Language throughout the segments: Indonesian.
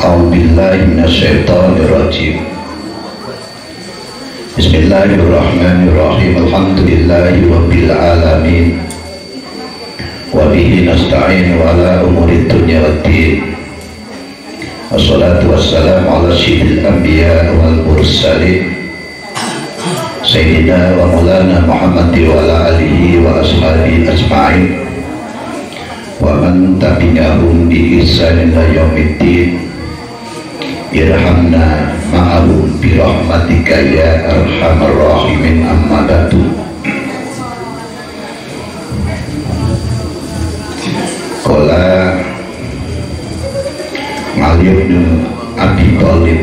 A'udzu billahi minasyaitonir rajim. Bismillahirrahmanirrahim. Alhamdulillahi rabbil alamin. Wa bihi nasta'in wa ala umuri dunya waddin. Wassalatu wassalamu ala sayyidil anbiya wal mursalin Sayyidina wa maulana Muhammad wa ala alihi wa ashabihi ajma'in wa man tabi'ahum bi ihsanin ila yaumiddin. Irhamna ma'ahum bi rahmatika ya arhamar rahimin, amma ba'du. Qala Ali bin Abi Thalib,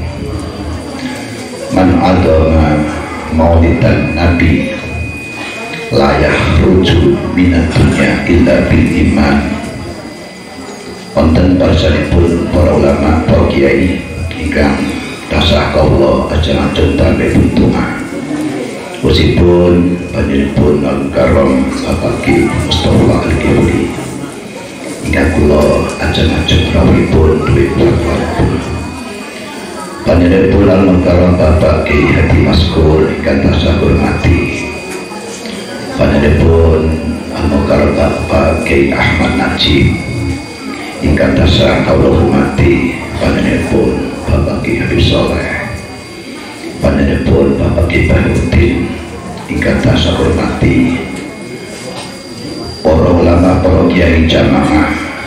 man adama maulidan nabi la yakhruju minad dunya illa bil iman. Wonten parsanipun para ulama, para kiai ingkang tasah kawula ajeng-ajeng damel tuntungan. Usipun panjenenganipun Al-Karam Bapak Ki Mustafa Al-Kifli ingkang kula ajeng-ajeng rawuhipun duwe kulawarga. Panjenenganipun Al-Karam Bapak Ki Hadi Maskur ingkang tasah hormati. Panjenenganipun Al-Karam Bapak Ki Ahmad Najib ingkang tasah kawula hormati. Panjenenganipun Bapak Ki Habib Soleh, panjenenganipun Bapak Ki Bahrudin ingkang tasah hormati. Para ulama, para kiai jamaah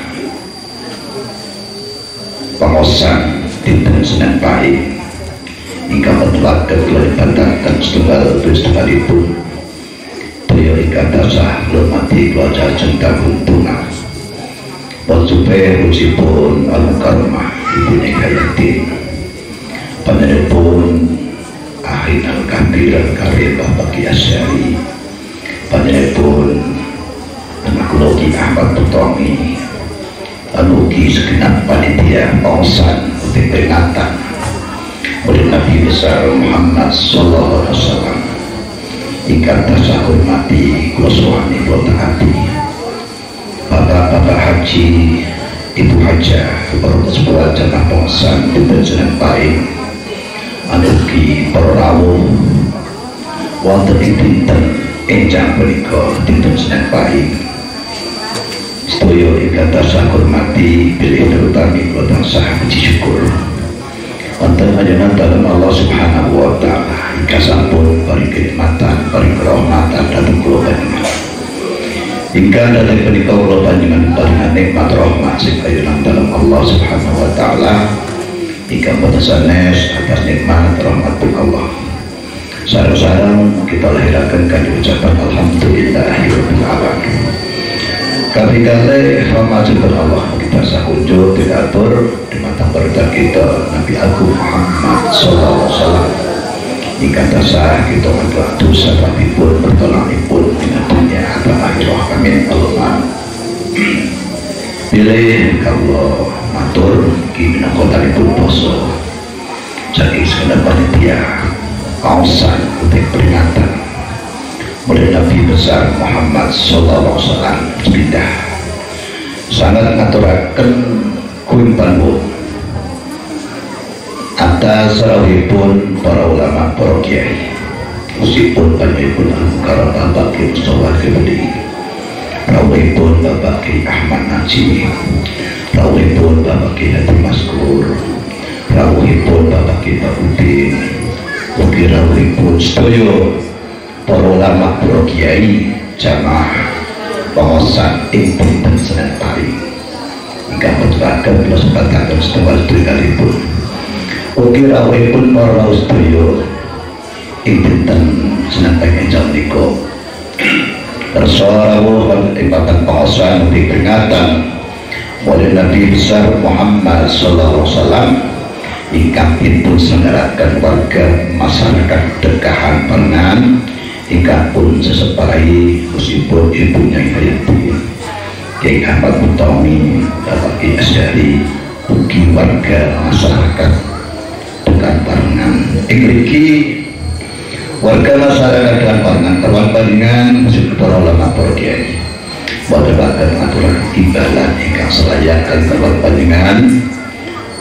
pengosan dinten Senin Pahing ingkang ketulaken kula ibadahaken setunggalipun daya ingkang tasah hormati kula ajeng kaguntungan. Bonsupe rusipun Al-Karamah Ibune Hayatin, panjenenganipun Ahin Al-Kabir Al-Karim Bapak Ki Asyari, panjenenganipun anak kula Ki Ahmad Putomi, anugi segenap panitia pengosan uti peringatan oleh Nabi besar Muhammad sallallahu alaihi wasallam ingkang tasah hormati kula suwani kula taati. Bapak-bapak haji, ibu hajah, para sebuah jamaah pengosan dinten Senin Pahing, anugi para rawuh wonten ing dinten enjang punika dinten Senin Pahing. Sedaya ingkang tasah hormati bilih terutami kula tansah puji syukur wonten panjenengan dalem Allah Subhanahu wa taala ingkang sampun paring kenikmatan, paring rahmatan dhateng kula panjenengan. Ingkang datang punika kula panjenengan paringan nikmat rahmat sing kayunan dalam Allah Subhanahu wa taala ingkang boten sanes atas nikmat rahmatipun Allah. Sareng-sareng kita lahiraken kanthi ucapan alhamdulillahirabbil alamin. Kaping rahmatipun Allah kita sakunjung diatur dumateng berita kita Nabi Agung Muhammad sallallahu alaihi wasallam ingkang tasah kita adu sababipun pertolonganipun dina dunya lan akhirah. Amin Allahumma. Pilih kawula matur ki minangka talipun poso saking segenap panitia kausan utek peringatan oleh Nabi besar Muhammad sallallahu alaihi wasallam pindah sangat ngaturaken kumpul atas rawuhipun para ulama, para kiai. Usipun panjenenganipun Al-Karam Bapak Ki Mustafa Al-Kifli, rawuhipun Bapak Ki Ahmad Najib, rawuhipun Bapak Ki Hadi Maskur, rawuhipun Bapak Ki Bahrudin, ugi rawuhipun sedaya para ulama, para kiai jamaah pengosan ing dinten Senin Pahing ingkang ketulaken kula sebataken setunggal dintenipun. Ugi rawuhipun para rawuh sedaya ing dinten Senin Pahing enjang menika kersa rawuh ing papan pengosan ugi peringatan oleh Nabi besar Muhammad sallallahu alaihi wasallam ingkang dipun selenggaraken warga masyarakat Dekahan Pangan ingkang pun seseparai usipun ibunya Hayati Kiai Ahmad Putomi Bapak Ki Asyari ugi warga masyarakat Dekahan Pangan ing mriki warga masyarakat Dekahan Pangan kawan panjenengan musik para ulama, para kiai boten bakal ngaturaken timbalan ingkang selayaken kawan panjenengan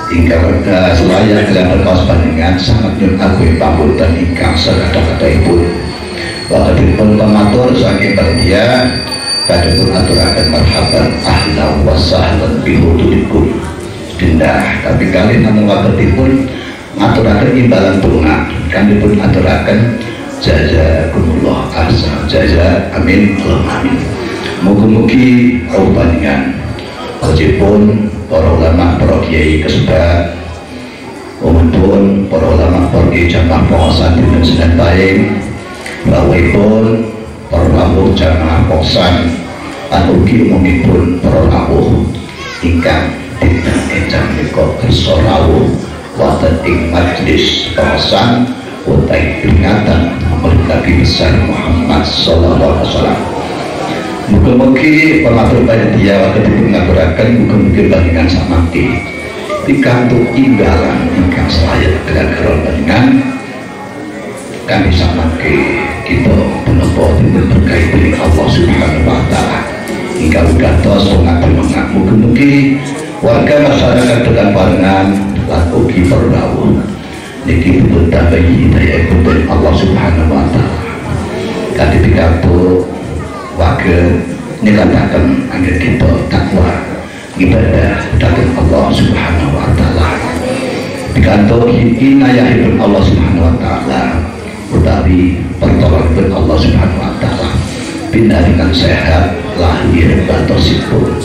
ingkang selaya kaliyan kaos panjenengan sangat nyuwun agung pambutan ingkang sakata-kataipun. Wakatipun pamatur saking panitia kadipun aturaken marhaban ahlan wa sahlan bihudulikum. Dindah tapi kali namung wakatipun ngaturaken imbalan bunga kanipun aturaken jazakumullah ahsan jaza amin Allahumma amin. Mugi-mugi rawuh panjenengan kojipun para ulama para kiai kesebat umumipun para ulama para kiai jamaah pengawasan dinten Senin Pahing rawuhipun para rawuh jamaah pengawasan lan ugi umumipun para rawuh ingkang dinten enjang menika kersa rawuh wonten ing majelis pengawasan utawi peringatan Maulid Nabi besar Muhammad sallallahu alaihi wasallam. Mugi-mugi pamatur panitia waktu ngaturaken mugi-mugi panjenengan samangke pikantuk imbalan ingkang selaya kagem panjenengan kami samangke kita punapa dinten berkah dening Allah Subhanahu wa taala ingkang gantos pengatur mugi-mugi warga masyarakat tekan parengan lan ugi perrawuh niki pun tambahi hidayah dari Allah Subhanahu wa taala kanthi pikantuk wakil nilatakan agar kita takwa ibadah datang Allah Subhanahu wa taala pikantuk inayahipun Allah Subhanahu wa taala utawi pertolongan Allah Subhanahu wa taala pinaringan sehat lahir batosipun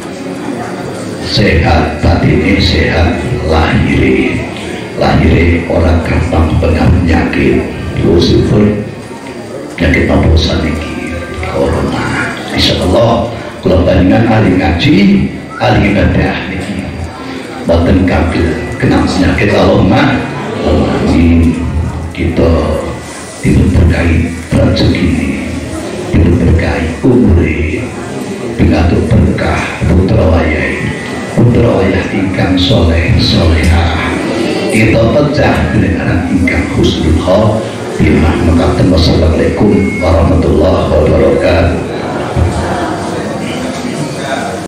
sehat batine sehat lahire orang gampang kena penyakit lusipun penyakit apa saniki corona. Insyaallah kula panjenengan ahli ngaji ahli ibadah niki boten kabeh kena penyakit Allahumma amin. Kita diberkahi rezeki ini diberkahi umure pinatu berkah putra wayah ingkang soleh solehah kita pecah dengan ingkang husnul khotimah. Wassalamualaikum warahmatullahi wabarakatuh.